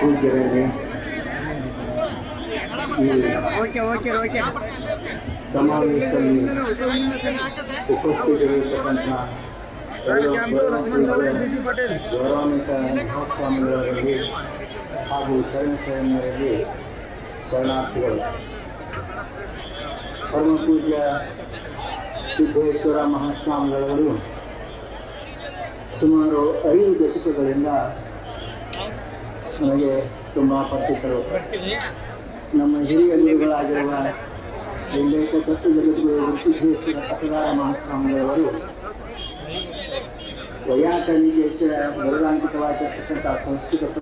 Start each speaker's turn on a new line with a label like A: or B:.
A: ಪೂಜ್ಯರಲ್ಲಿ ಸಮಾವೇಶದಲ್ಲಿ ಉಪಸ್ಥಿತರಿರತಕ್ಕಂಥ ಗೌರವಾನ್ವಿತ ಮಹಾಸ್ವಾಮಿಗಳಲ್ಲಿ ಹಾಗೂ ಶರಣರಲ್ಲಿ ಶರಣಾರ್ಥಿಗಳು. ಪರಮ ಪೂಜ್ಯ ಸಿದ್ದೇಶ್ವರ ಮಹಾಸ್ವಾಮಿಗಳವರು ಸುಮಾರು 5 ದಶಕಗಳಿಂದ ನಮಗೆ ತುಂಬ ಪರಿಚಿತರು. ನಮ್ಮ ಹಿರಿಯ ಗುರುಗಳಾಗಿರುವ ಲಿಂಗೈಕ್ಯ ತತ್ವ ಜಗದ್ಗುರು ಸಿದ್ದೇಶ್ವರ ಪಟ್ಟದಾರ ಮಹಾಸ್ವಾಮಿಗಳವರು ವೈಯಾಕರಣಿಗೆ ಬರಲಾಂಕಿತವಾಗಿರ್ತಕ್ಕಂಥ ಸಂಸ್ಕೃತ